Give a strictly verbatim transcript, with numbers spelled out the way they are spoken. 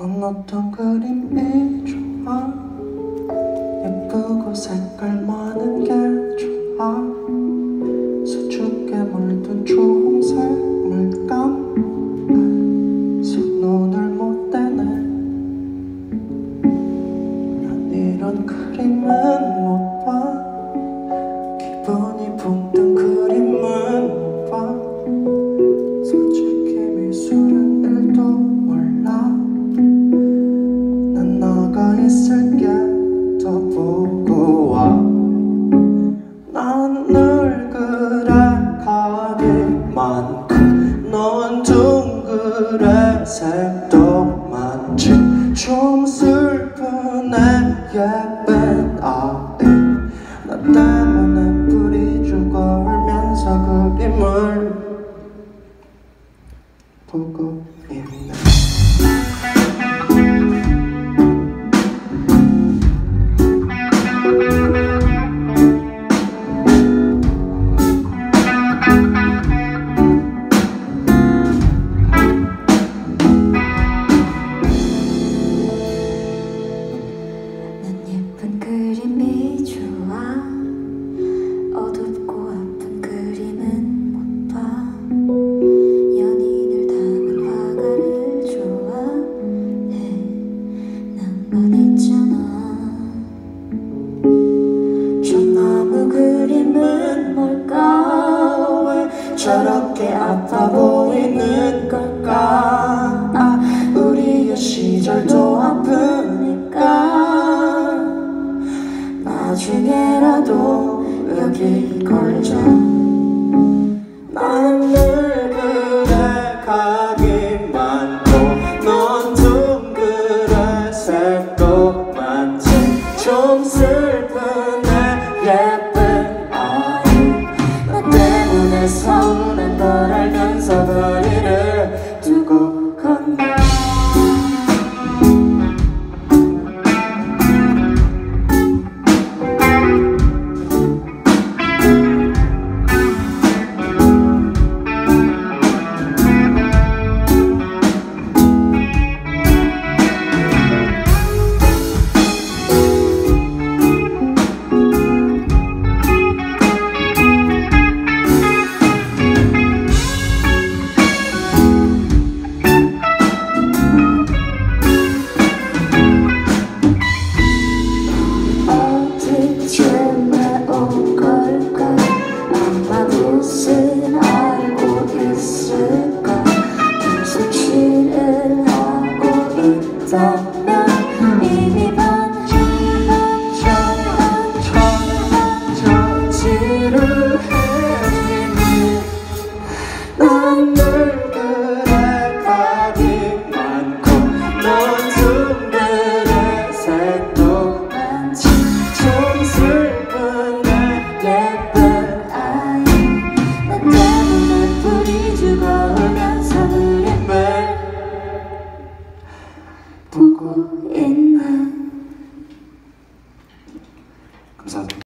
넌 어떤 그림이 좋아? 예쁘고 색깔 많은 게 좋아? 수줍게 물든 초홍색 물감 손눈을 못 떼네. 난 이런 그림은 못 봐. 기분이 붕 뜬 그림은 못 봐. 솔직히 미술은 일도 몰라. 난 나가 있을게 더 보고 와. 난 늘 그래 각이 많고 넌 둥그레 색도 많지. 좀 슬프네 예쁜 아이. 나 때문에 뿌리 죽어 울면서 그림을 보고 있네. 그림이 좋아. 어둡고 아픈 그림은 못 봐. 연인을 담은 화가를 좋아해. 낭만 있잖아. 저 나무 그림은 뭘까? 왜 저렇게 아파 보이는 걸까? 아, 우리의 시절도 아프니까 나중에라도 여기 걸자. 난 늘 그래 각이 많고 넌 둥그레 색도 많지. 좀 슬픈 내 예쁜 아이. 나 때문에 성